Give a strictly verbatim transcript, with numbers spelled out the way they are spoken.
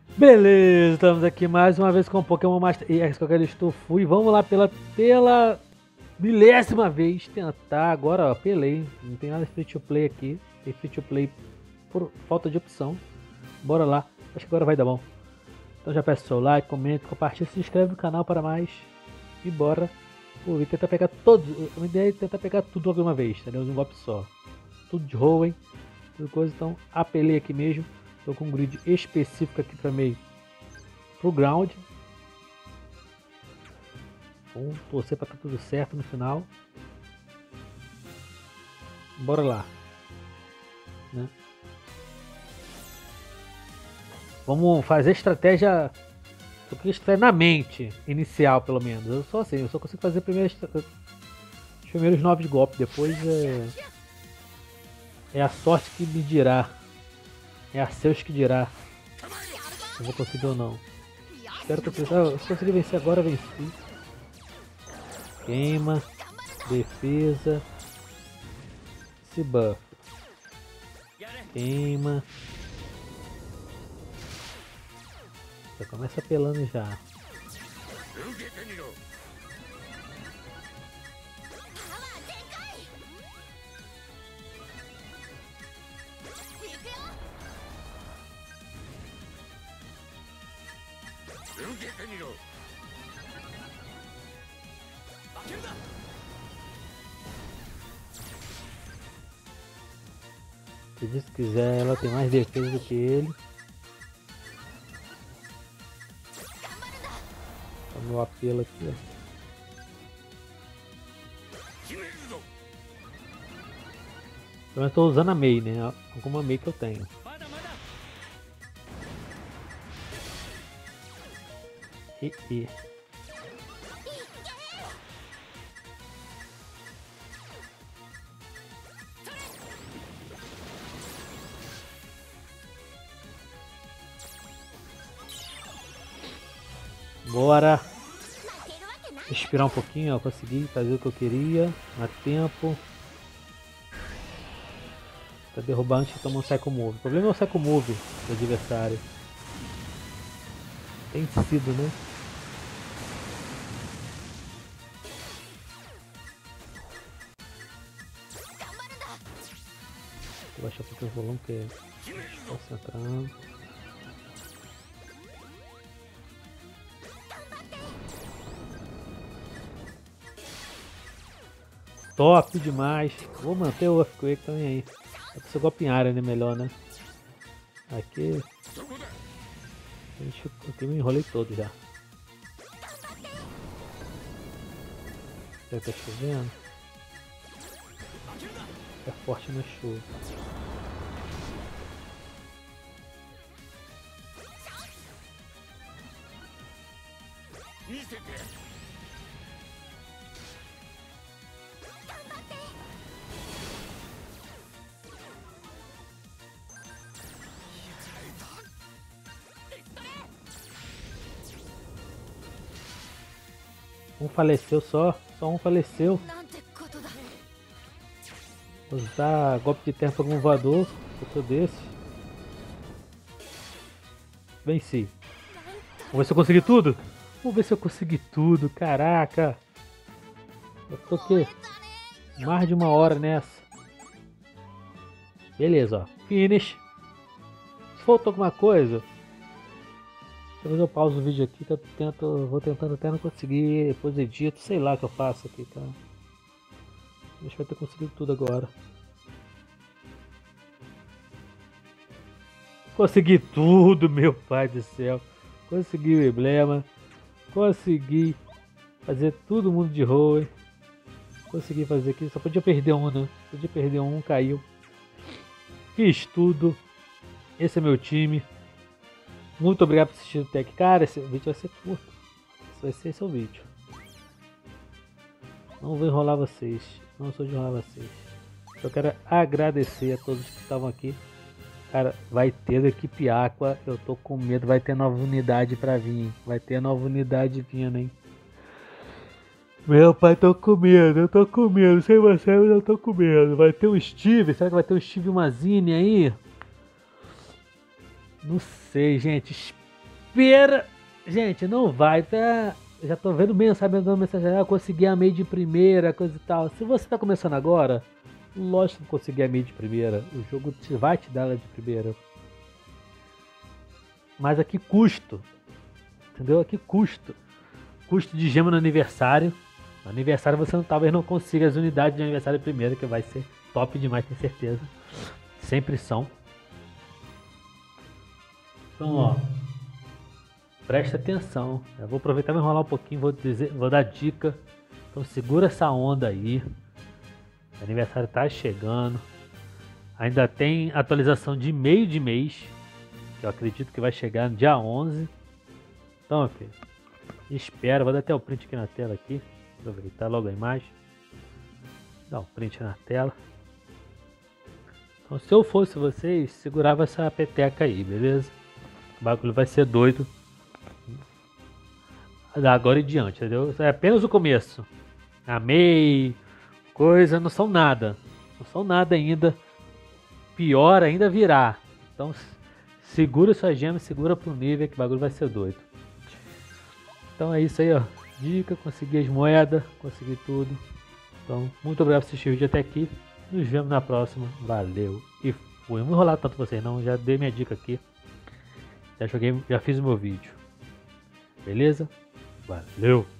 Beleza, estamos aqui mais uma vez com o Pokémon Master X, que eu quero estou fui. Vamos lá pela, pela milésima vez tentar. Agora, ó, pelei. Não tem nada de free to play aqui. Tem free to play por falta de opção. Bora lá. Acho que agora vai dar bom. Então já peço seu like, comenta, compartilha, se inscreve no canal para mais. E bora. Pô, e tentar pegar todos. A minha ideia é tentar pegar tudo de uma vez, entendeu? De um golpe só. Tudo de Hoenn, tudo coisa. Então apelei aqui mesmo. Estou com um grid específico aqui para meio pro ground. Vamos torcer para tá tudo certo no final. Bora lá, né? Vamos fazer estratégia. Eu queria estratégia na mente inicial, pelo menos. Eu só assim, eu só consigo fazer primeiro os primeiros nove golpes. Depois é é a sorte que me dirá. É a Zeus que dirá se eu vou conseguir ou não. Espero que eu consiga. Se conseguir vencer agora, venci. Queima. Defesa. Se buff. Queima. Já começa apelando já. Se quiser, ela tem mais defesa do que ele. O meu apelo aqui, ó. Eu estou usando a Mei, né? Alguma Mei que eu tenho. E, e. Bora! Respirar um pouquinho, ó. Consegui fazer o que eu queria. A tempo. Pra derrubar antes de tomar um Psycho Move. O problema é o Psycho Move do adversário. Tem sido, né? Vou baixar um pouquinho o volume que é concentrando. Top demais. Vou manter o Earthquake também aí. É que seu golpe em área, né? Melhor, né? Aqui. Aqui eu me enrolei todo já. Já tá chovendo. É forte na chuva. Um faleceu só, só um faleceu. Usar golpe de terra para algum voador, eu sou desse. Venci. Vamos ver se eu consegui tudo. Vamos ver se eu consegui tudo, caraca. Eu tô aqui mais de uma hora nessa. Beleza, ó. Finish. Se faltou alguma coisa, talvez eu pauso o vídeo aqui, que eu tento, vou tentando até não conseguir, depois edito, sei lá o que eu faço aqui, tá? Acho que vai ter conseguido tudo agora. Consegui tudo, meu pai do céu. Consegui o emblema. Consegui fazer todo mundo de Hoenn. Consegui fazer aqui, só podia perder um, né? Podia perder um, caiu. Fiz tudo. Esse é meu time. Muito obrigado por assistir o Tech. Cara, esse vídeo vai ser curto. Esse vai ser esse é o vídeo. Não vou enrolar vocês. Não sou de enrolar vocês. Eu quero agradecer a todos que estavam aqui. Cara, vai ter equipe Aqua. Eu tô com medo. Vai ter nova unidade pra vir. Vai ter nova unidade vindo, hein? Meu pai, tô com medo. Eu tô com medo. Sem você, eu tô com medo. Vai ter o Steve. Será que vai ter o Steve Mazini aí? Não sei, gente. Espera! Gente, não vai, tá? Já tô vendo mensagem, mandando mensagem, ah, consegui a meio de primeira, coisa e tal. Se você tá começando agora, lógico que conseguir a meio de primeira. O jogo te, vai te dar ela de primeira. Mas a que custo? Entendeu? A que custo? Custo de gema no aniversário. No aniversário você não, talvez não consiga as unidades de aniversário primeiro, que vai ser top demais, tenho certeza. Sempre são. Então, ó. Presta atenção. Eu vou aproveitar e me enrolar um pouquinho, vou, dizer, vou dar dica. Então segura essa onda aí. O aniversário tá chegando. Ainda tem atualização de meio de mês, que eu acredito que vai chegar no dia onze. Então, filho, espera. Vou dar até o print aqui na tela aqui. Aproveitar logo a imagem. Dá um print na tela. Então, se eu fosse vocês, segurava essa peteca aí, beleza? O bagulho vai ser doido. Da agora em diante, entendeu? É apenas o começo. Amei. Coisa, não são nada. Não são nada ainda. Pior ainda virá. Então, segura sua gema, segura pro nível que o bagulho vai ser doido. Então é isso aí, ó. Dica, consegui as moedas, consegui tudo. Então, muito obrigado por assistir o vídeo até aqui. Nos vemos na próxima. Valeu. E fui. Não vou enrolar tanto vocês não. Já dei minha dica aqui. Já joguei, já fiz o meu vídeo. Beleza? Valeu!